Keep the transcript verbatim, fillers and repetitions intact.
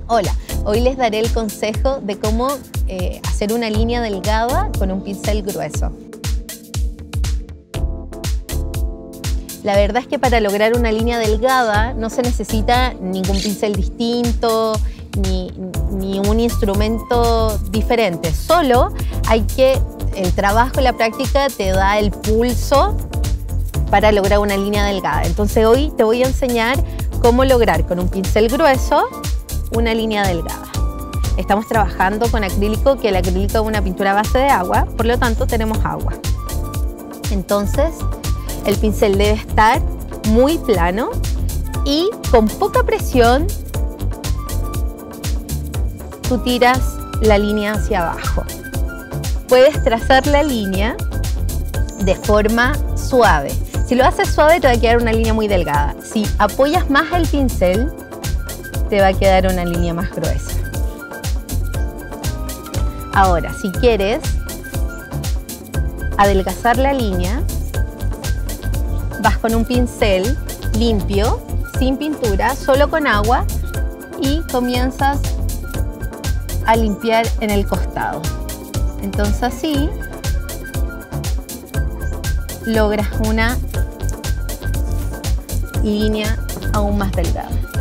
Hola, hoy les daré el consejo de cómo eh, hacer una línea delgada con un pincel grueso. La verdad es que para lograr una línea delgada no se necesita ningún pincel distinto ni, ni un instrumento diferente. Solo hay que, el trabajo y la práctica te da el pulso para lograr una línea delgada. Entonces hoy te voy a enseñar cómo lograr con un pincel grueso una línea delgada. Estamos trabajando con acrílico, que el acrílico es una pintura a base de agua, por lo tanto tenemos agua. Entonces el pincel debe estar muy plano y con poca presión tú tiras la línea hacia abajo. Puedes trazar la línea de forma suave. Si lo haces suave te va a quedar una línea muy delgada. Si apoyas más el pincel te va a quedar una línea más gruesa. Ahora, si quieres adelgazar la línea, vas con un pincel limpio, sin pintura, solo con agua y comienzas a limpiar en el costado. Entonces así logras una línea aún más delgada.